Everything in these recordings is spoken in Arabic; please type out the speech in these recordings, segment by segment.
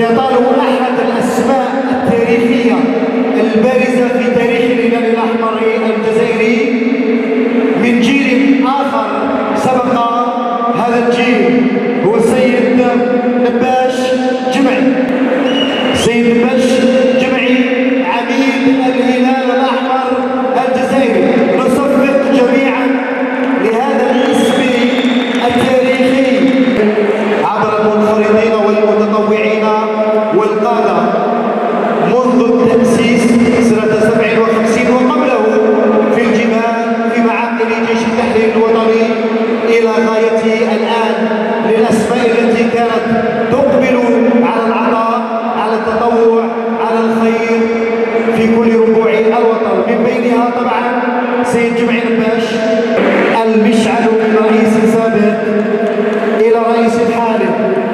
سيطال أحد الأسماء التاريخية البارزة في تاريخ الهلال الأحمر الجزائري من جيل آخر سبق هذا الجيل، هو السيد نباش جمعي. السيد نباش جمعي عميد الهلال الأحمر الجزائري. نصفق جميعا لهذا الاسم التاريخي عبر المنخرطين والمتطوعين والقادة منذ التأسيس سنة 57 وقبله في الجبال في معاقل جيش التحرير الوطني إلى غاية الآن، للأسماء التي كانت تقبل على العطاء، على التطوع، على الخير في كل ربوع الوطن. من بينها طبعا سيد جمعي نباش، المشعل من رئيس سابق إلى رئيس حالي.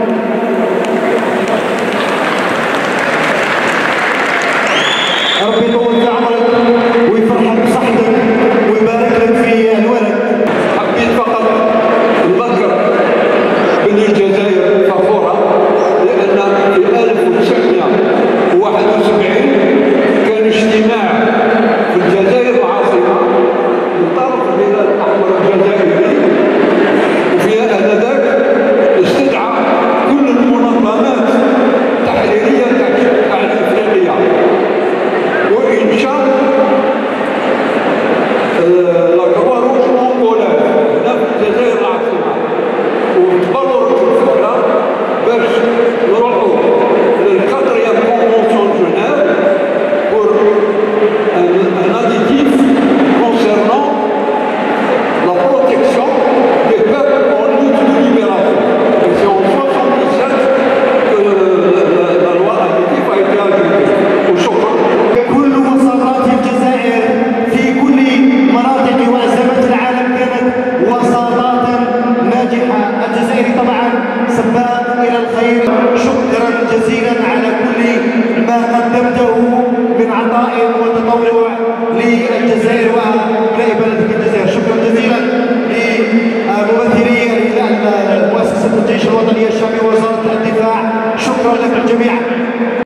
ربي يطول في عمرك ويفرحك بصحتك ويبارك لك في الولد. حبيت فقط نذكر بأن الجزائر فخورة، لأن في 1971 كان اجتماع في الجزائر العاصمة من طرف الهلال الأحمر الجزائري، وفي آنذاك استدعى كل المنظمات التحريرية الإفريقية وإنشاء لا روج مونغولاز هنا في الجزائر العاصمة، وتبررت الفكرة باش نروحوا للكاتريام كونفونسيون جنيف pour un additif concernant la protection des peuples en lutte de libération. Et c'est en 1977 que la loi additif a été ajoutée. وشكرا. كل وساطات الجزائر في كل مناطق وأزمات العالم كانت وساطات ناجحة. الجزائر طبعا سباق إلى الخير. شكرا جزيلا على كل ما قدمته من عطاء وتطوع للجزائر وأبناء بلدك الجزائر. شكرا جزيلا لممثلي مؤسسة الجيش الوطني الشعبي ووزارة الدفاع. شكرا لكم جميعا.